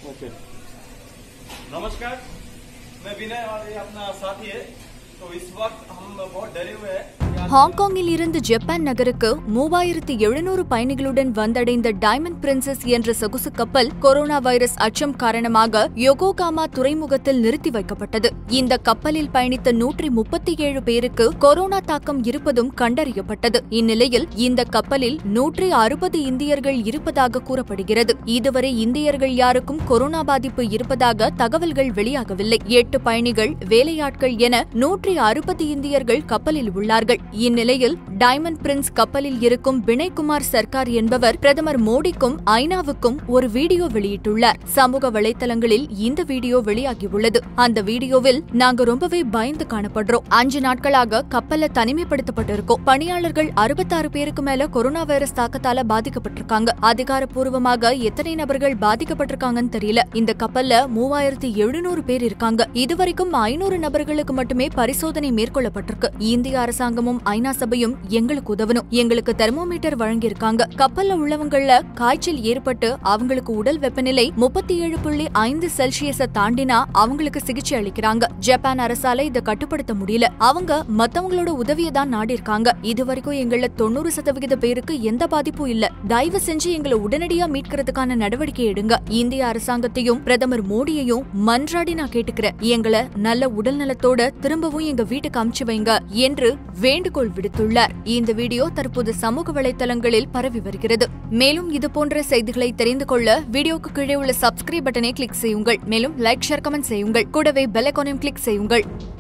Okay. नमस्कार, मैं विनय और ये अपना साथी है। तो इस वक्त हम बहुत डरे हुए हैं। ஹாங்காங்கில் இருந்து ஜப்பான் நகருக்கு 3700 பயணிகளுடன் வந்தடைந்த டைமண்ட் பிரின்சஸ் என்ற சொகுசு கப்பல் கொரோனா வைரஸ் அச்சம் காரணமாக யோகோகாமா துறைமுகத்தில் நிறுத்தி வைக்கப்பட்டது. இந்த கப்பலில் பயணித்த 137 பேருக்கு கொரோனா தாக்கம் இருப்பதும் கண்டறியப்பட்டது. இந்நிலையில் இந்த கப்பலில் 160 இந்தியர்கள் இருப்பதாக கூறப்படுகிறது. இதுவரை இந்தியர்கள் யாருக்கும் கொரோனா பாதிப்பு இருப்பதாக தகவல்கள் வெளியாகவில்லை. 8 பயணிகள், வேலையாட்கள் என 160 இந்தியர்கள் கப்பலில் உள்ளார்கள். இந்நிலையில் டைமண்ட் பிரின்ஸ் கப்பலில் இருக்கும் வினய்குமார் சர்க்கார் என்பவர் பிரதமர் மோடிக்கும் ஐநாவுக்கும் ஒரு வீடியோ வெளியிட்டுள்ளார். சமூக வலைதளங்களில் இந்த வீடியோ வெளியாகியுள்ளது. அந்த வீடியோவில் நாங்க ரொம்பவே பயந்து காணப்படுறோம். 5 நாட்களாக கப்பல்ல தனிமைப்படுத்தப்பட்டிருக்கோம். பணியாளர்கள் 66 பேருக்கு மேல கொரோனா வைரஸ் தாக்கத்தால பாதிக்கப்பட்டிருக்காங்க. அதிகாரப்பூர்வமாக எத்தனை நபர்கள் பாதிக்கப்பட்டிருக்காங்கன்னு தெரியல. இந்த கப்பல்ல 3700 பேர் இருக்காங்க. இதுவரைக்கும் 500 நபர்களுக்கு மட்டுமே பரிசோதனை மேற்கொள்ளப்பட்டிருக்கு. இந்திய அரசாங்கமும் ஐநா சபையும் எங்களுக்கு உதவணும். எங்களுக்கு தெர்மோமீட்டர் வழங்கியிருக்காங்க. கப்பல்ல உள்ளவங்கள காய்ச்சல் ஏற்பட்டு அவங்களுக்கு உடல் வெப்பநிலை 37.5 செல்சியஸை தாண்டினா அவங்களுக்கு சிகிச்சை அளிக்கிறாங்க. ஜப்பான் அரசால இதை கட்டுப்படுத்த முடியல. அவங்க மத்தவங்களோட உதவியை தான் நாடி இருக்காங்க. இதுவரைக்கும் எங்கள 90% பேருக்கு எந்த பாதிப்பும் இல்ல. தயவு செஞ்சு எங்களை உடனடியா மீட்கிறதுக்கான நடவடிக்கை எடுங்க. இந்திய அரசாங்கத்தையும் பிரதமர் மோடியையும் மன்றாடி நான் கேட்டுக்கிறேன். எங்களை நல்ல உடல் நலத்தோட திரும்பவும் எங்க வீட்டுக்கு அனுப்பிச்சு வைங்க என்று வேண்டுகோள் விடுத்துள்ளார். இந்த வீடியோ தற்போது சமூக வலைதளங்களில் பரவி வருகிறது. மேலும் இதுபோன்ற செய்திகளை தெரிந்து கொள்ள வீடியோக்கு கீழே உள்ள சப்ஸ்கிரைப் பட்டனை கிளிக் செய்யுங்கள். மேலும் லைக், ஷேர், கமெண்ட் செய்யுங்கள். கூடவே பெல் ஐகானையும் கிளிக் செய்யுங்கள்.